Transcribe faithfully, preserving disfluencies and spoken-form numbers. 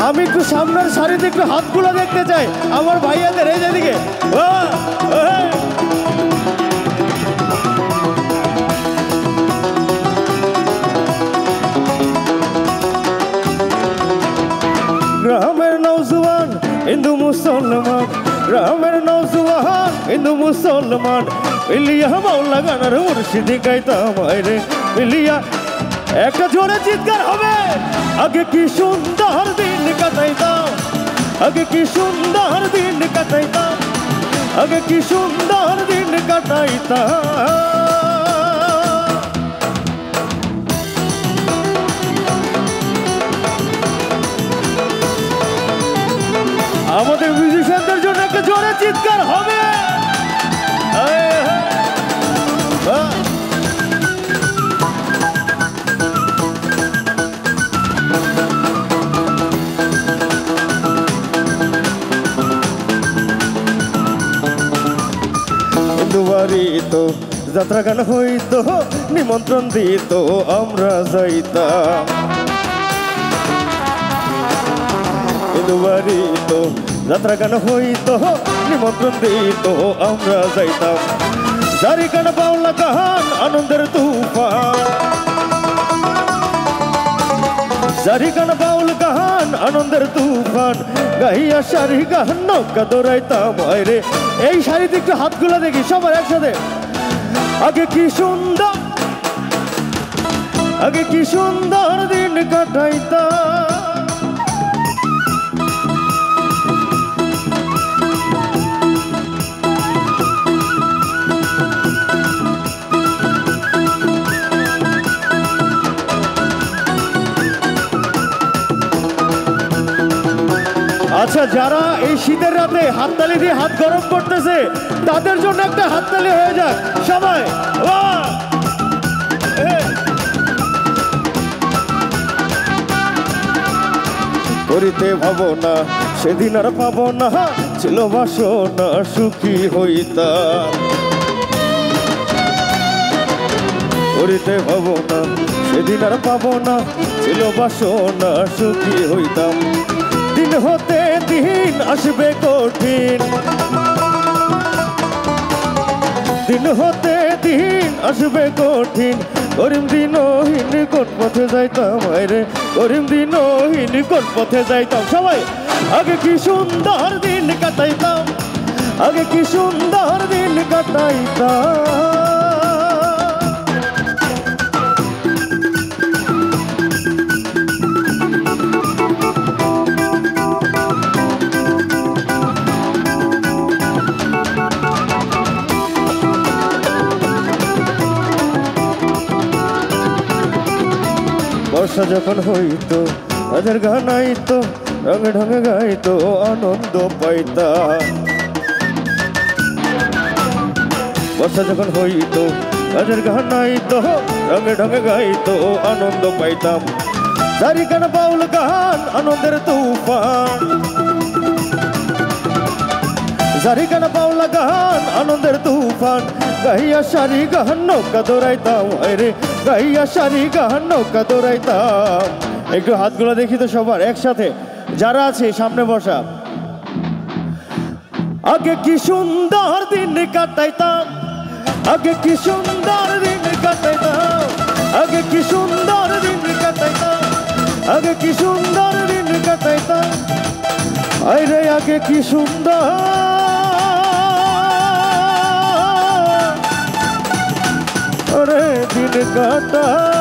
আমি একটু সামনের সারিতে একটু হাতগুলো দেখতে চাই আমার ভাইয়াদের এই যেদিকে গ্রামের নওজোয়ান হিন্দু মুসলমান গ্রামের নওজোয়ান হিন্দু মুসলমান মিলিয়া মাওলা গানার মুর্শিদি গাইতাম রে মিলিয়া একটা জোরে চিৎকার হবে আগে কি সুন্দর দিন কাটাইতাম আগে কি সুন্দর দিন কাটাইতাম আগে কি সুন্দর দিন কাটাইতাম আমাদের মিউজিশিয়ানদের জন্য একটা জোরে চিৎকার হবে দুয়ারিত যাত্রা গান হইতো নিমন্ত্রণ দিত আমরা যাইতাম দুয়ারিত যাত্রা গান হইতো নিমন্ত্রণ দিত আমরা যাইতাম জারি গান বাউলা গান আনন্দের তুফান জারি গান বাউল গান আনন্দের তুফান গাইয়া সারি গান নৌকা দৌড়াইতাম রে এই শাড়িতে একটু হাতগুলো দেখি সবার একসাথে আগে কি সুন্দর আগে কি সুন্দর দিন কাটাইতাম আচ্ছা যারা এই শীতের রাতে হাততালি দিয়ে হাত গরম করতেছে তাদের জন্য একটা হাততালি হয়ে যাক সবাই করিতে ভাবনা সেদিন আর পাবো না ছিল বাসনা সুখী হইতাম করিতে ভাবনা সেদিন আর পাবো না ছিল বাসনা সুখী হইতাম দিন হতে দিন আসবে কঠিন দিন হতে দিন আসবে কঠিন করিম দিনহীন কোন পথে যাইতাম রে করিম দিনহীন কোন পথে যাইতাম সবাই আগে কি সুন্দর দিন কাটাইতাম আগে কি সুন্দর দিন কাটাইতাম বর্ষা যখন হইতো রাজার গান আইতো রঙে ঢঙে গাইতো আনন্দ পাইতাম বর্ষা যখন হইতো রাজার গান আইতো রঙে ঢঙে গাইতো আনন্দ পাইতাম সারি গান বাউল গান আনন্দের তুফান সারি গান বাউল গান আনন্দের তুফান গাইয়া সারি গান নৌকা দৌড়াইতাম রে গাইয়া সারি গান নৌকা দৌড়াইতাম একটু হাতগুলো দেখি তো সবার একসাথে যারা আছে সামনে বসা আগে কি সুন্দর দিন কাটাইতাম আগে কি সুন্দর দিন কাটাইতাম আগে কি সুন্দর দিন কাটাইতাম আগে কি সুন্দর দিন কাটাইতাম আরে আগে কি সুন্দর দিন কাটা